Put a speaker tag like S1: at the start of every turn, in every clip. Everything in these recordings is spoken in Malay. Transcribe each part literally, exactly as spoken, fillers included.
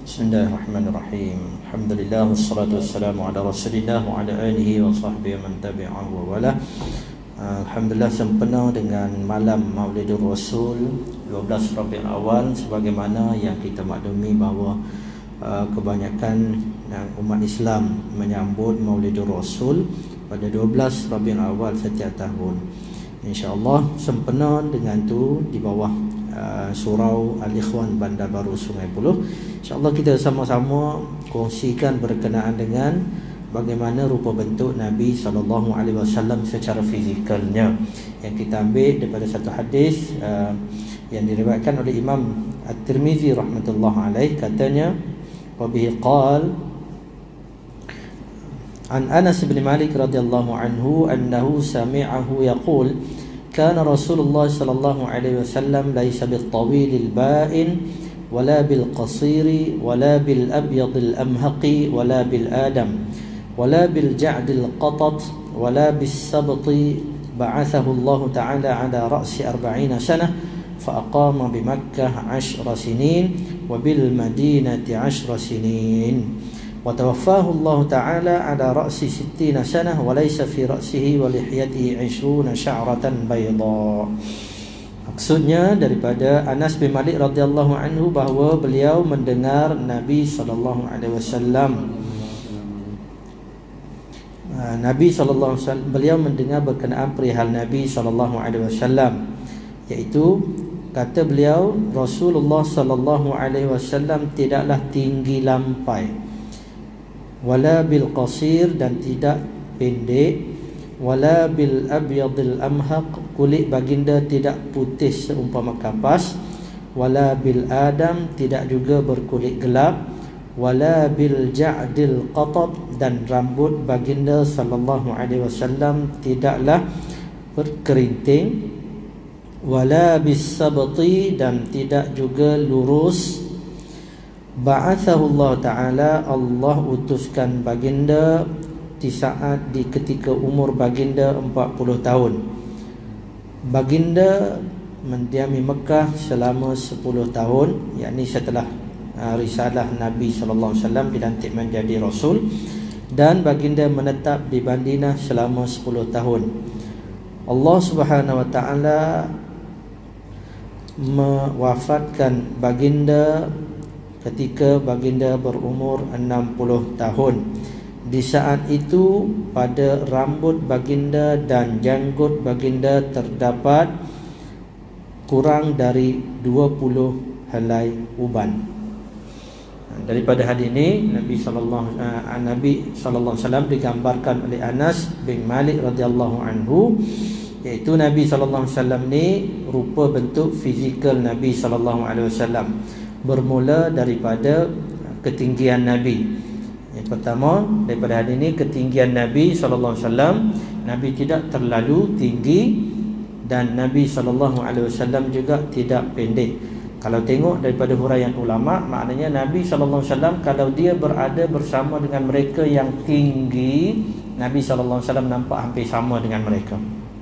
S1: Bismillahirrahmanirrahim. Alhamdulillah wassalatu wassalamu ala Rasulillah wa ala alihi wa sahbihi man tabi'ahu wa wala. Alhamdulillah sempena dengan malam Maulidur Rasul dua belas Rabiul Awal, sebagaimana yang kita maklumi bahawa uh, kebanyakan uh, umat Islam menyambut Maulidur Rasul pada dua belas Rabiul Awal setiap tahun. InsyaAllah sempena dengan tu di bawah uh, surau Al-Ikhwan Bandar Baru Sungai Buloh, InsyaAllah kita sama-sama kongsikan berkenaan dengan bagaimana rupa bentuk Nabi sallallahu alaihi wasallam secara fizikalnya, yang kita ambil daripada satu hadis uh, yang diriwayatkan oleh Imam At-Tirmizi rahmatullah alaih. Katanya, wa bihi qal an Anas bin Malik radhiyallahu anhu annahu sami'ahu yaqul kana Rasulullah sallallahu alaihi wasallam laysa bil-tawil al-ba'in wala bil-qasir wala bil-abyad al-amhaq wala bil-adam wala bil-ja'd al-qatat wala bis-sabt, ba'athahu Allah ta'ala ala ra'si arba'ina sanah fa aqama bi Makkah ashra sinin wa bil Madinati ashra sinin wa tawaffahu Allah ta'ala ala ra'si sittina sanah wa laysa fi ra'sihi wa lihiyatihi ishruna sya'ratan bayda. Maksudnya daripada Anas bin Malik radhiyallahu anhu bahawa beliau mendengar Nabi sallallahu alaihi wasallam Nabi sallallahu alaihi wasallam beliau mendengar berkenaan perihal Nabi sallallahu alaihi wasallam, iaitu kata beliau, Rasulullah sallallahu alaihi wasallam tidaklah tinggi lampai, wala bil qasir, dan tidak pendek, wala bil abyadil amhaq, kulit baginda tidak putih seumpama kapas, wala bil adam, tidak juga berkulit gelap, wala bil ja'dil qatab, dan rambut baginda sallallahu alaihi wasallam tidaklah berkerinting, wala bis sabti, dan tidak juga lurus. Ba'athahu Allah ta'ala, Allah utuskan baginda di saat di ketika umur baginda empat puluh tahun. Baginda mendiami Mekah selama sepuluh tahun, yakni setelah uh, risalah Nabi sallallahu alaihi wasallam dilantik menjadi rasul, dan baginda menetap di Madinah selama sepuluh tahun. Allah Subhanahu wa taala mewafatkan baginda ketika baginda berumur enam puluh tahun. Di saat itu pada rambut baginda dan janggut baginda terdapat kurang dari dua puluh helai uban. Daripada hadis ini Nabi sallallahu uh, Nabi sallallahu alaihi wasallam digambarkan oleh Anas bin Malik radhiyallahu anhu, iaitu Nabi sallallahu alaihi wasallam ni rupa bentuk fizikal Nabi sallallahu alaihi wasallam bermula daripada ketinggian Nabi. Yang pertama, daripada hadis ini ketinggian Nabi sallallahu alaihi wasallam, Nabi tidak terlalu tinggi dan Nabi sallallahu alaihi wasallam juga tidak pendek. Kalau tengok daripada huraian ulama, maknanya Nabi sallallahu alaihi wasallam kalau dia berada bersama dengan mereka yang tinggi, Nabi sallallahu alaihi wasallam nampak hampir sama dengan mereka.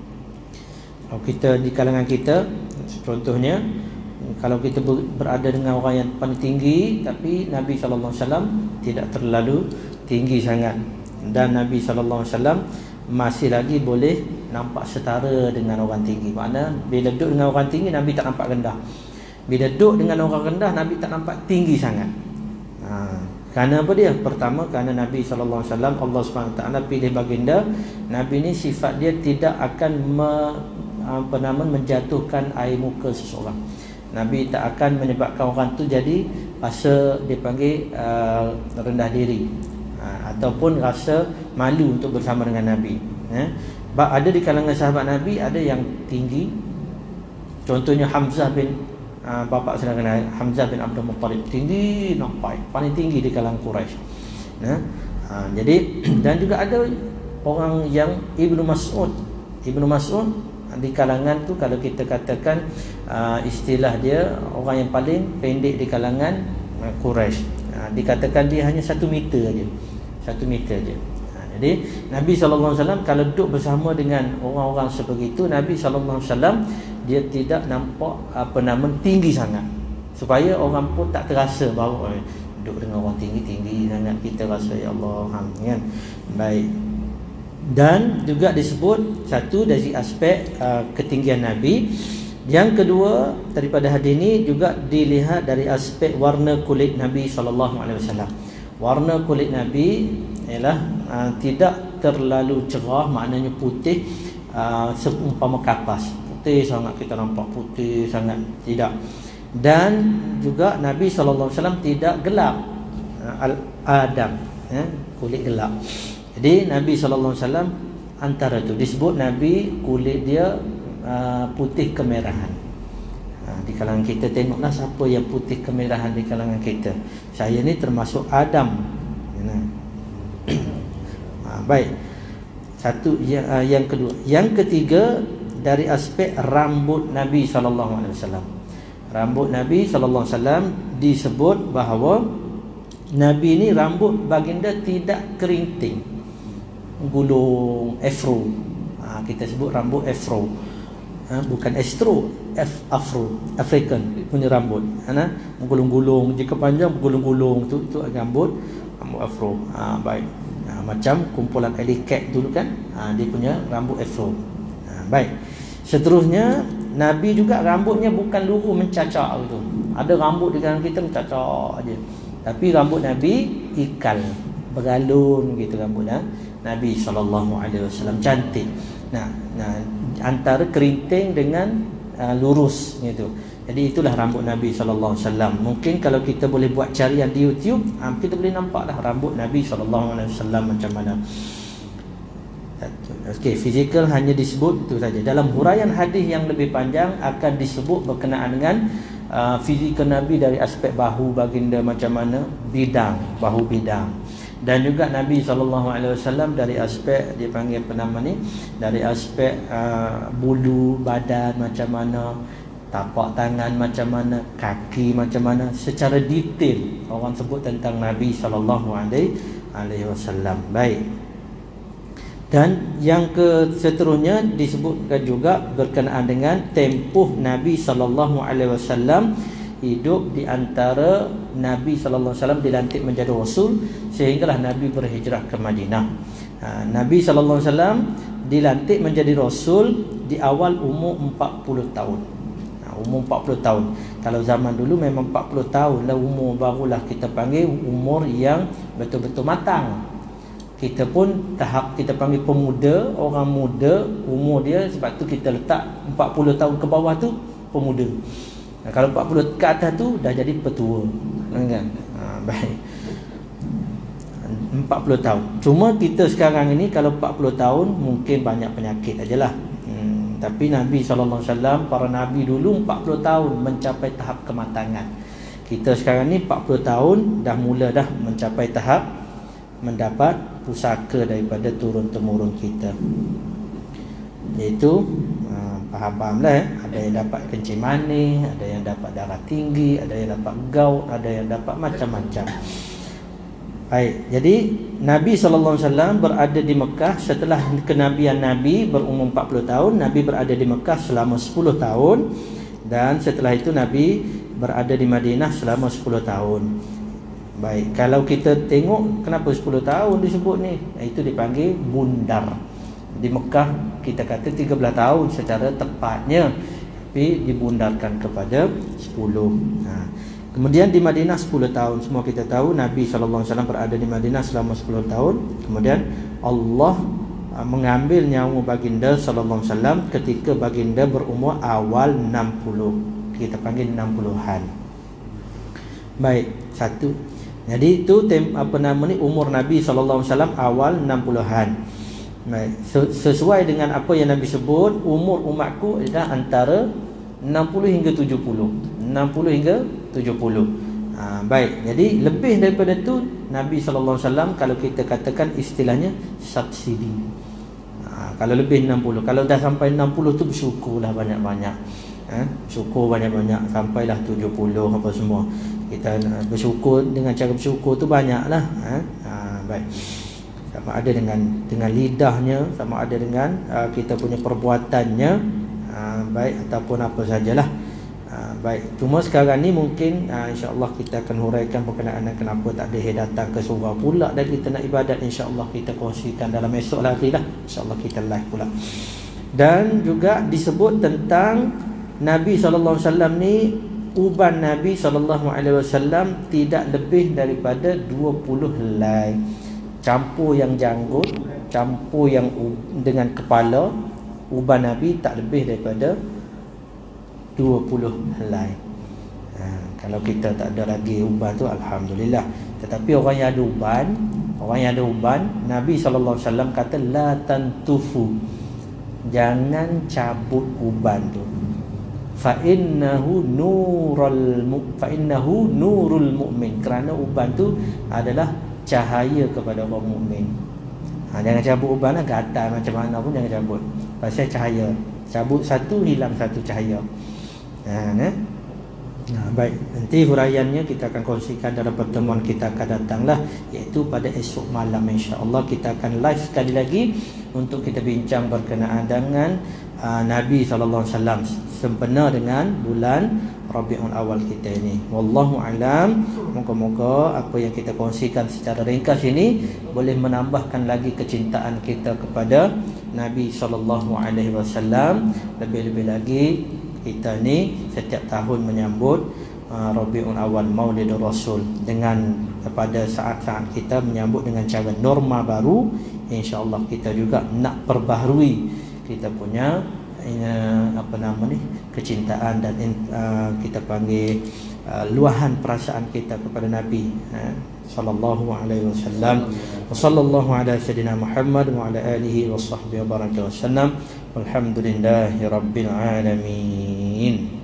S1: Kalau kita di kalangan kita, contohnya kalau kita berada dengan orang yang paling tinggi, tapi Nabi sallallahu alaihi wasallam tidak terlalu tinggi sangat, dan Nabi sallallahu alaihi wasallam masih lagi boleh nampak setara dengan orang tinggi. Maknanya bila duduk dengan orang tinggi, Nabi tak nampak rendah. Bila duduk dengan orang rendah, Nabi tak nampak tinggi sangat. Ha, kerana apa dia? Pertama, kerana Nabi sallallahu alaihi wasallam Allah Subhanahu wa taala pilih baginda. Nabi ni sifat dia tidak akan me, apa nama menjatuhkan air muka seseorang. Nabi tak akan menyebabkan orang tu jadi rasa dipanggil uh, rendah diri, uh, ataupun rasa malu untuk bersama dengan Nabi. Eh? Ada di kalangan sahabat Nabi ada yang tinggi. Contohnya Hamzah bin uh, bapa saudara Hamzah bin Abdul Muttalib, tinggi nampak paling tinggi di kalangan Quraisy. Eh? Uh, jadi dan juga ada orang yang Ibnu Mas'ud. Ibnu Mas'ud di kalangan tu, kalau kita katakan uh, istilah dia, orang yang paling pendek di kalangan uh, Quraisy. Uh, dikatakan dia hanya satu meter aja, satu meter aja. Uh, jadi Nabi sallallahu alaihi wasallam kalau duduk bersama dengan orang-orang seperti itu, Nabi sallallahu alaihi wasallam dia tidak nampak apa nama tinggi sangat, supaya orang pun tak terasa bahawa eh, duduk dengan orang tinggi-tinggi sangat, kita rasa ya Allah, kan. Baik. Dan juga disebut satu dari aspek uh, ketinggian Nabi. Yang kedua daripada hadis ini juga dilihat dari aspek warna kulit Nabi sallallahu alaihi wasallam. Warna kulit Nabi ialah uh, tidak terlalu cerah, maknanya putih uh, seumpama kapas. Putih sangat, kita nampak putih sangat, tidak. Dan juga Nabi sallallahu alaihi wasallam tidak gelap, uh, al-adam, ya, kulit gelap. Jadi Nabi sallallahu alaihi wasallam antara itu disebut Nabi kulit dia Uh, putih kemerahan. uh, Di kalangan kita, tengoklah siapa yang putih kemerahan di kalangan kita. Saya ni termasuk Adam. uh, Baik. Satu yang, uh, yang kedua. Yang ketiga dari aspek rambut Nabi sallallahu alaihi wasallam. Rambut Nabi sallallahu alaihi wasallam disebut bahawa Nabi ni rambut baginda tidak kerinting, gulung, afro. uh, Kita sebut rambut afro. Ha, bukan astro, F, afro, African punya rambut. Ha, menggulung-gulung, jika panjang bergulung-gulung, tu tu rambut rambut afro. Ha, baik. Ha, macam kumpulan Alicat dulu kan, ha, dia punya rambut afro. Ha, baik. Seterusnya Nabi juga rambutnya bukan luruh mencacak gitu. Ada rambut di kalangan kita mencacak aja. Tapi rambut Nabi ikal, bergalun gitu rambutnya. Nabi sallallahu alaihi wasallam cantik. Nah, nah antara kerinting dengan uh, lurus gitu. Jadi itulah rambut Nabi sallallahu alaihi wasallam. Mungkin kalau kita boleh buat carian di YouTube, uh, kita boleh nampaklah rambut Nabi sallallahu alaihi wasallam macam mana. Okey, fizikal hanya disebut itu saja. Dalam huraian hadis yang lebih panjang akan disebut berkenaan dengan uh, fizikal Nabi dari aspek bahu baginda macam mana, bidang, bahu bidang. Dan juga Nabi sallallahu alaihi wasallam dari aspek, dia panggil apa nama ni, dari aspek uh, bulu badan macam mana, tapak tangan macam mana, kaki macam mana, secara detail orang sebut tentang Nabi sallallahu alaihi wasallam. Baik. Dan yang ke seterusnya disebutkan juga berkenaan dengan tempoh Nabi sallallahu alaihi wasallam hidup di antara Nabi sallallahu alaihi wasallam dilantik menjadi rasul sehinggalah Nabi berhijrah ke Madinah. Ha, Nabi sallallahu alaihi wasallam dilantik menjadi rasul di awal umur empat puluh tahun. Ha, umur empat puluh tahun. Kalau zaman dulu memang empat puluh tahun lah umur, barulah kita panggil umur yang betul-betul matang. Kita pun tahap kita panggil pemuda, orang muda, umur dia, sebab tu kita letak empat puluh tahun ke bawah tu pemuda. Nah, kalau empat puluh ke atas tu dah jadi petua, kan? Ha, baik. empat puluh tahun. Cuma kita sekarang ini kalau empat puluh tahun mungkin banyak penyakit ajalah. Hmm, tapi Nabi sallallahu alaihi wasallam, para nabi dulu empat puluh tahun mencapai tahap kematangan. Kita sekarang ni empat puluh tahun dah mula dah mencapai tahap mendapat pusaka daripada turun temurun kita. Iaitu faham-faham lah, eh? Ada yang dapat kencing manis, ada yang dapat darah tinggi, ada yang dapat gout, ada yang dapat macam-macam. Baik, jadi Nabi sallallahu alaihi wasallam berada di Mekah setelah kenabian Nabi berumur empat puluh tahun. Nabi berada di Mekah selama sepuluh tahun, dan setelah itu Nabi berada di Madinah selama sepuluh tahun. Baik, kalau kita tengok kenapa sepuluh tahun disebut ni, itu dipanggil bundar. Di Mekah kita kata tiga belas tahun secara tepatnya, tapi dibundarkan kepada sepuluh. Ha. Kemudian di Madinah sepuluh tahun. Semua kita tahu Nabi sallallahu alaihi wasallam berada di Madinah selama sepuluh tahun. Kemudian Allah mengambil nyawa baginda sallallahu alaihi wasallam ketika baginda berumur awal enam puluh. Kita panggil enam puluhan. Baik, satu. Jadi itu tem, apa nama ni, umur Nabi sallallahu alaihi wasallam awal enam puluhan. Baik, sesuai dengan apa yang Nabi sebut, umur umatku adalah antara enam puluh hingga tujuh puluh. enam puluh hingga tujuh puluh. Ha, baik, jadi lebih daripada itu Nabi sallallahu alaihi wasallam kalau kita katakan istilahnya subsidi. Ha, kalau lebih enam puluh, kalau dah sampai enam puluh tu bersyukurlah banyak-banyak. Ha, syukur banyak-banyak sampailah tujuh puluh apa semua. Kita bersyukur, dengan cara bersyukur tu banyaklah. Ha, ha, baik. Sama ada dengan dengan lidahnya, sama ada dengan uh, kita punya perbuatannya, uh, baik ataupun apa sajalah. Uh, baik. Cuma sekarang ni mungkin uh, insya-Allah kita akan huraikan berkenaan kenapa tak ada yang datang ke surau pula dan kita nak ibadat, insya-Allah kita kongsikan dalam esok hari lah. Insya-Allah kita live pula. Dan juga disebut tentang Nabi sallallahu alaihi wasallam ni, uban Nabi sallallahu alaihi wasallam tidak lebih daripada dua puluh helai. Campur yang janggut, campur yang dengan kepala, uban Nabi tak lebih daripada dua puluh helai. Ha, kalau kita tak ada lagi uban tu, alhamdulillah. Tetapi orang yang ada uban, orang yang ada uban, Nabi sallallahu alaihi wasallam kata la tantufu, jangan cabut uban tu. Fa innahu nurul mu fa innahu nurul mukmin, kerana uban tu adalah cahaya kepada orang mukmin. Ha, jangan cabut uban lah, gatal macam mana pun jangan cabut. Pasal cahaya. Cabut satu, hilang satu cahaya. Ha, nah. Nah, baik, nanti huraiannya kita akan kongsikan dalam pertemuan kita akan datang lah, iaitu pada esok malam insya-Allah. Kita akan live sekali lagi untuk kita bincang berkenaan dengan uh, Nabi sallallahu alaihi wasallam sempena dengan bulan Rabiul Awal kita ini. Wallahu alam. Moga-moga apa yang kita kongsikan secara ringkas ini boleh menambahkan lagi kecintaan kita kepada Nabi sallallahu alaihi wasallam. Lebih-lebih lagi kita ni setiap tahun menyambut uh, Rabiul Awal, Maulidur Rasul, dengan pada saat-saat kita menyambut dengan cara norma baru, insya-Allah kita juga nak perbaharui kita punya uh, apa nama ni, kecintaan dan uh, kita panggil uh, luahan perasaan kita kepada Nabi uh, sallallahu alaihi wasallam. Wa sallallahu ala sayidina Muhammad wa ala alihi wa sahbihi wa baraka wasallam. Walhamdulillahi rabbil alamin.